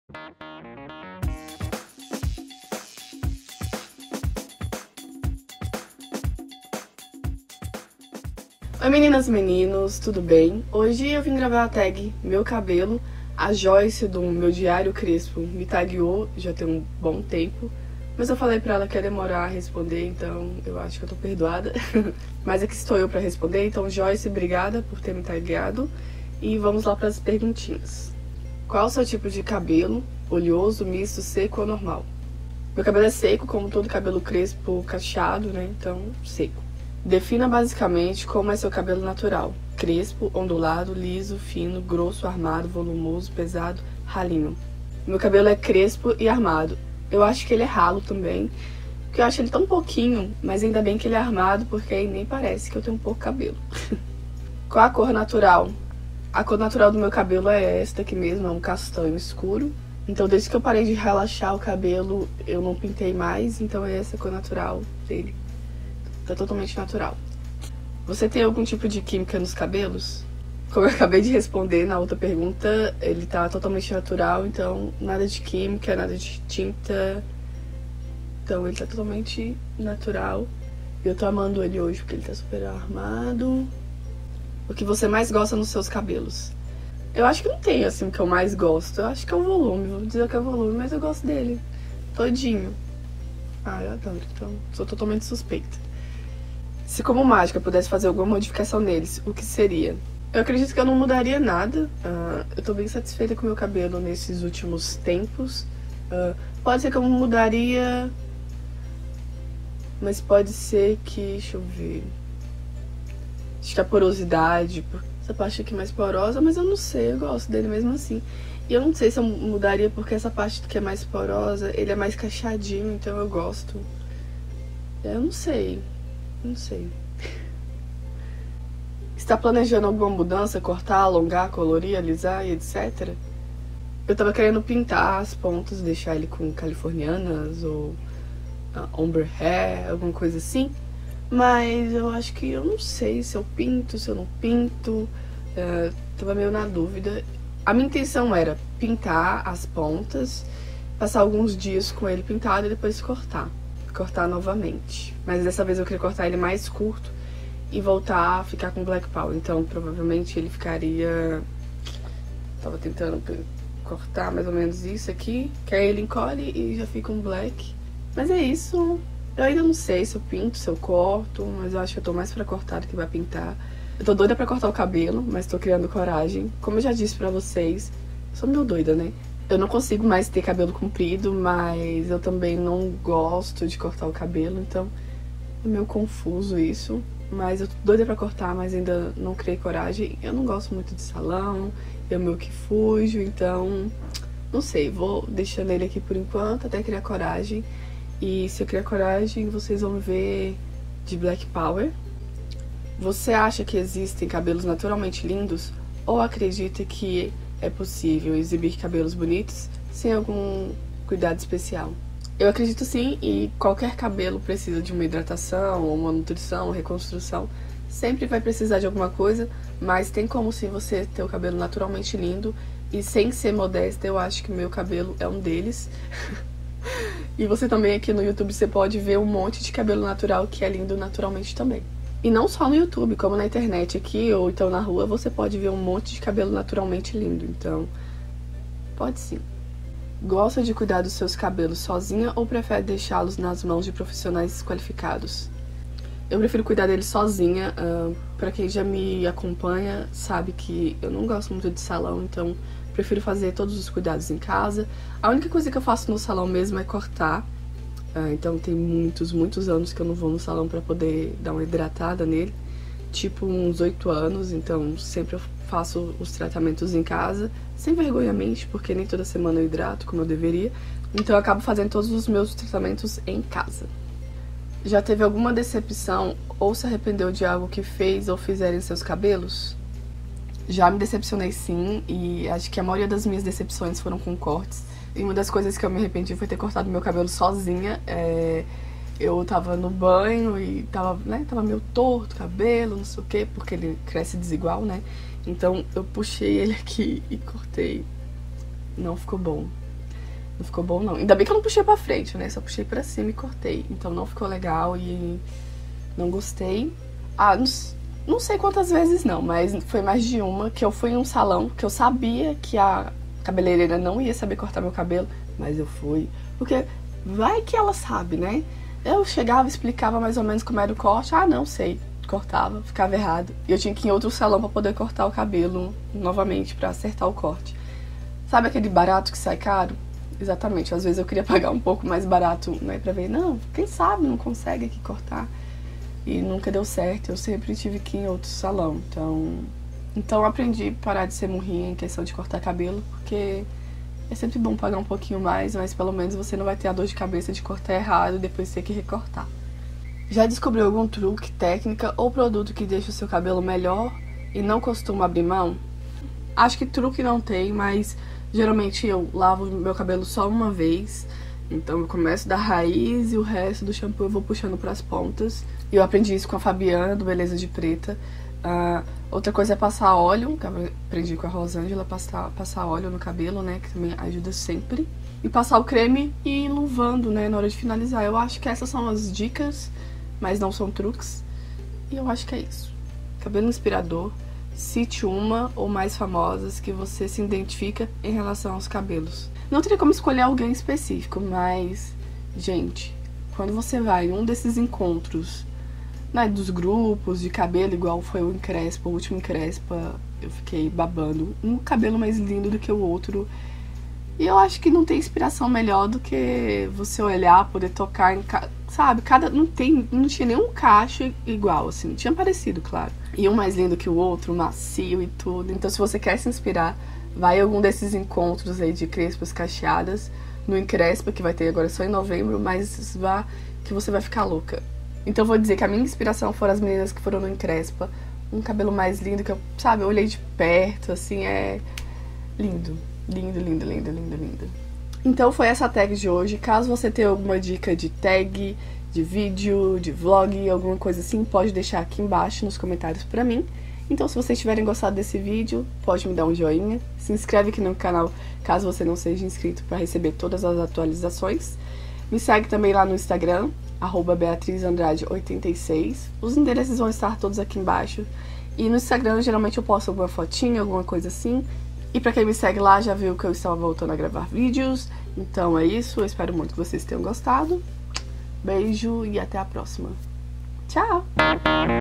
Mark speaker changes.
Speaker 1: Oi meninas e meninos, tudo bem? Hoje eu vim gravar a tag Meu Cabelo. A Joyce do Meu Diário Crespo me tagueou já tem um bom tempo, mas eu falei pra ela que ia demorar a responder, então eu acho que eu tô perdoada. Mas aqui estou eu pra responder, então Joyce, obrigada por ter me tagueado. E vamos lá pras perguntinhas. Qual o seu tipo de cabelo? Oleoso, misto, seco ou normal? Meu cabelo é seco, como todo cabelo crespo cacheado, né? Então, seco. Defina basicamente como é seu cabelo natural: crespo, ondulado, liso, fino, grosso, armado, volumoso, pesado, ralinho. Meu cabelo é crespo e armado. Eu acho que ele é ralo também, porque eu acho ele tão pouquinho, mas ainda bem que ele é armado, porque aí nem parece que eu tenho um pouco cabelo. Qual a cor natural? A cor natural do meu cabelo é esta aqui mesmo, é um castanho escuro. Então desde que eu parei de relaxar o cabelo, eu não pintei mais, então é essa a cor natural dele. Tá totalmente natural. Você tem algum tipo de química nos cabelos? Como eu acabei de responder na outra pergunta, ele tá totalmente natural, então nada de química, nada de tinta. Então ele tá totalmente natural. Eu tô amando ele hoje porque ele tá super armado. O que você mais gosta nos seus cabelos? Eu acho que não tem assim o que eu mais gosto. Eu acho que é o volume, vou dizer que é o volume, mas eu gosto dele todinho. Ah, eu adoro, então sou totalmente suspeita. Se como mágica pudesse fazer alguma modificação neles, o que seria? Eu acredito que eu não mudaria nada. Eu tô bem satisfeita com o meu cabelo nesses últimos tempos. Pode ser que eu mudaria, mas pode ser que, deixa eu ver, acho que a porosidade, essa parte aqui mais porosa, mas eu não sei, eu gosto dele mesmo assim. E eu não sei se eu mudaria porque essa parte que é mais porosa, ele é mais cacheadinho, então eu gosto. Eu não sei. Não sei. Está planejando alguma mudança? Cortar, alongar, colorir, alisar e etc? Eu tava querendo pintar as pontas, deixar ele com californianas ou ombre hair, alguma coisa assim. Mas eu acho que eu não sei se eu pinto, se eu não pinto. Tava meio na dúvida. A minha intenção era pintar as pontas, passar alguns dias com ele pintado e depois cortar novamente. Mas dessa vez eu queria cortar ele mais curto e voltar a ficar com Black Power. Então provavelmente ele ficaria... Tava tentando cortar mais ou menos isso aqui, que aí ele encolhe e já fica um black. Mas é isso. Eu ainda não sei se eu pinto, se eu corto, mas eu acho que eu tô mais pra cortar do que pra pintar. Eu tô doida pra cortar o cabelo, mas tô criando coragem. Como eu já disse pra vocês, sou meio doida, né? Eu não consigo mais ter cabelo comprido, mas eu também não gosto de cortar o cabelo, então é meio confuso isso. Mas eu tô doida pra cortar, mas ainda não criei coragem. Eu não gosto muito de salão, eu meio que fujo, então não sei, vou deixando ele aqui por enquanto até criar coragem. E se eu criar coragem, vocês vão ver de Black Power. Você acha que existem cabelos naturalmente lindos ou acredita que é possível exibir cabelos bonitos sem algum cuidado especial? Eu acredito sim, e qualquer cabelo precisa de uma hidratação, ou uma nutrição, reconstrução. Sempre vai precisar de alguma coisa, mas tem como sim você ter o cabelo naturalmente lindo. E sem ser modesta, eu acho que o meu cabelo é um deles. E você também aqui no YouTube, você pode ver um monte de cabelo natural que é lindo naturalmente também. E não só no YouTube, como na internet aqui, ou então na rua, você pode ver um monte de cabelo naturalmente lindo, então pode sim. Gosta de cuidar dos seus cabelos sozinha ou prefere deixá-los nas mãos de profissionais qualificados? Eu prefiro cuidar deles sozinha. Pra quem já me acompanha sabe que eu não gosto muito de salão, então prefiro fazer todos os cuidados em casa. A única coisa que eu faço no salão mesmo é cortar. Então tem muitos anos que eu não vou no salão pra poder dar uma hidratada nele. Tipo uns 8 anos, então sempre eu faço os tratamentos em casa, sem vergonhamente, porque nem toda semana eu hidrato como eu deveria. Então eu acabo fazendo todos os meus tratamentos em casa. Já teve alguma decepção ou se arrependeu de algo que fez ou fizeram em seus cabelos? Já me decepcionei sim, e acho que a maioria das minhas decepções foram com cortes. E uma das coisas que eu me arrependi foi ter cortado meu cabelo sozinha. Eu tava no banho e tava meio torto o cabelo, não sei o quê, porque ele cresce desigual, né? Então eu puxei ele aqui e cortei. Não ficou bom. Não ficou bom, não. Ainda bem que eu não puxei pra frente, né? Só puxei pra cima e cortei. Então não ficou legal e não gostei. Ah, não sei quantas vezes não, mas foi mais de uma que eu fui em um salão que eu sabia que a cabeleireira não ia saber cortar meu cabelo, mas eu fui. Porque vai que ela sabe, né? Eu chegava, explicava mais ou menos como era o corte. Ah, não sei. Cortava, ficava errado. E eu tinha que ir em outro salão pra poder cortar o cabelo novamente, pra acertar o corte. Sabe aquele barato que sai caro? Exatamente, às vezes eu queria pagar um pouco mais barato, né, pra ver, não, quem sabe não consegue aqui cortar. E nunca deu certo, eu sempre tive que ir em outro salão, então eu aprendi a parar de ser murrinha em questão de cortar cabelo, porque é sempre bom pagar um pouquinho mais, mas pelo menos você não vai ter a dor de cabeça de cortar errado e depois ter que recortar. Já descobriu algum truque, técnica ou produto que deixa o seu cabelo melhor e não costuma abrir mão? Acho que truque não tem, mas geralmente eu lavo meu cabelo só uma vez. Então eu começo da raiz e o resto do shampoo eu vou puxando pras pontas. E eu aprendi isso com a Fabiana, do Beleza de Preta. Outra coisa é passar óleo, que eu aprendi com a Rosângela, passar óleo no cabelo, né, que também ajuda sempre. E passar o creme e ir luvando, né, na hora de finalizar. Eu acho que essas são as dicas, mas não são truques. E eu acho que é isso. Cabelo inspirador. Cite uma ou mais famosas que você se identifica em relação aos cabelos. Não teria como escolher alguém específico, mas, gente, quando você vai em um desses encontros, né, dos grupos de cabelo, igual foi o Encrespa, o último Encrespa, eu fiquei babando. Um cabelo mais lindo do que o outro. E eu acho que não tem inspiração melhor do que você olhar, poder tocar em sabe, não tinha nenhum cacho igual, assim, tinha parecido, claro. E um mais lindo que o outro, macio e tudo. Então se você quer se inspirar, vai em algum desses encontros aí de crespas cacheadas, no Encrespa, que vai ter agora só em novembro, mas vá que você vai ficar louca. Então eu vou dizer que a minha inspiração foram as meninas que foram no Encrespa. Um cabelo mais lindo que eu, sabe, eu olhei de perto, assim, é lindo. Lindo, lindo, lindo, lindo, lindo. Então foi essa tag de hoje. Caso você tenha alguma dica de tag, de vídeo, de vlog, alguma coisa assim, pode deixar aqui embaixo nos comentários pra mim. Então se vocês tiverem gostado desse vídeo, pode me dar um joinha. Se inscreve aqui no canal, caso você não seja inscrito, para receber todas as atualizações. Me segue também lá no Instagram, @BeatrizAndrade86. Os endereços vão estar todos aqui embaixo. E no Instagram, geralmente eu posto alguma fotinha, alguma coisa assim. E pra quem me segue lá, já viu que eu estava voltando a gravar vídeos. Então é isso, eu espero muito que vocês tenham gostado. Beijo e até a próxima. Tchau!